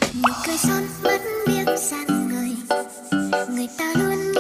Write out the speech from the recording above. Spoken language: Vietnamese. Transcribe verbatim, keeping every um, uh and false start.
Nụ cười son mắt biếc sang người, người ta luôn